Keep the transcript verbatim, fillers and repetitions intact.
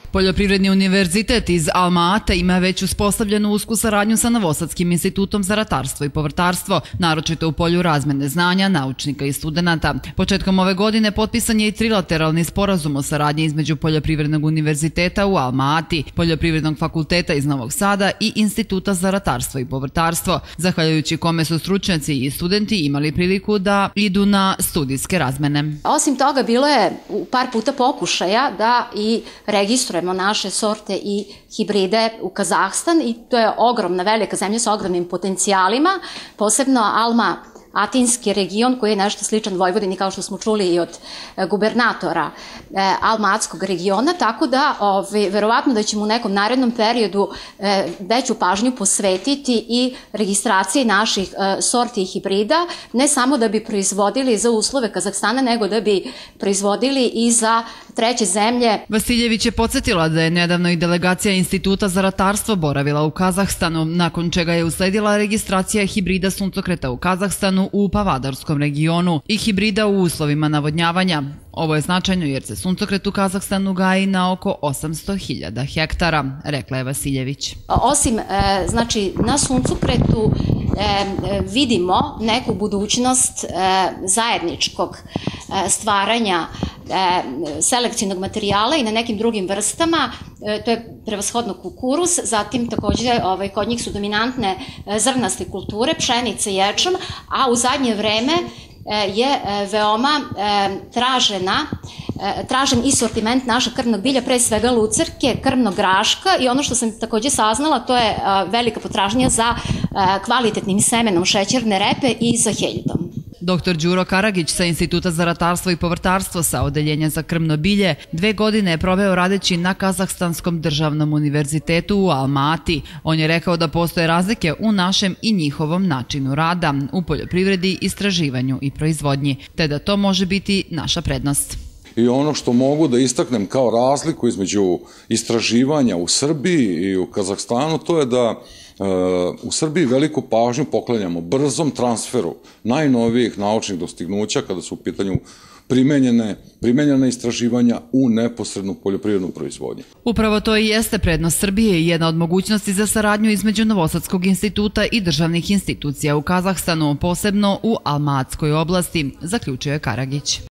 Poljoprivredni univerzitet iz Alma-Ate ima već uspostavljenu usku saradnju sa Novosadskim institutom za ratarstvo i povrtarstvo, naročito u polju razmene znanja, naučnika i studenata. Početkom ove godine potpisan je i trilateralni sporazum o saradnji između Poljoprivrednog univerziteta u Alma-Ati, Poljoprivrednog fakulteta iz Novog Sada i Instituta za ratarstvo i povrtarstvo, zahvaljujući kome su stručnjaci i studenti imali priliku da idu na studijske razmene. Osim toga, bilo je par puta pokušaja da i registrujemo naše sorte i hibride u Kazahstan i to je ogromna, velika zemlja sa ogromnim potencijalima, posebno Alma-Atinski region koji je nešto sličan Vojvodini, kao što smo čuli i od gubernatora Alma-Atskog regiona, tako da verovatno da ćemo u nekom narednom periodu veću pažnju posvetiti i registraciji naših sorti i hibrida, ne samo da bi proizvodili za uslove Kazahstana, nego da bi proizvodili i za treće zemlje. Vasiljević je podsjetila da je nedavno i delegacija Instituta za ratarstvo boravila u Kazahstanu, nakon čega je usledila registracija hibrida suncokreta u Kazahstanu u Pavadarskom regionu i hibrida u uslovima navodnjavanja. Ovo je značajno jer se suncokret u Kazahstanu gaji na oko osamsto hiljada hektara, rekla je Vasiljević. Osim, znači, na suncokretu vidimo neku budućnost zajedničkog stvaranja selekcijnog materijala i na nekim drugim vrstama, to je prevashodno kukuruz, zatim takođe kod njih su dominantne zrnaste kulture, pšenica i ječam, a u zadnje vreme je veoma tražena, tražen i sortiment našeg krvnog bilja, pre svega lucerke, krvnog graška i ono što sam takođe saznala, to je velika potražnja za kvalitetnim semenom šećerne repe i za heljidom. Doktor Đuro Karagić sa Instituta za ratarstvo i povrtarstvo sa Odeljenja za krvno bilje dve godine je proveo radeći na Kazahstanskom državnom univerzitetu u Alma-Ati. On je rekao da postoje razlike u našem i njihovom načinu rada, u poljoprivredi, istraživanju i proizvodnji, te da to može biti naša prednost. I ono što mogu da istaknem kao razliku između istraživanja u Srbiji i u Kazahstanu, to je da u Srbiji veliku pažnju poklanjamo brzom transferu najnovijih naučnih dostignuća kada su u pitanju primenjena istraživanja u neposrednu poljoprivrednu proizvodnju. Upravo to i jeste prednost Srbije i jedna od mogućnosti za saradnju između Novosadskog instituta i državnih institucija u Kazahstanu, posebno u Alma-Atskoj oblasti, zaključio je Karagić.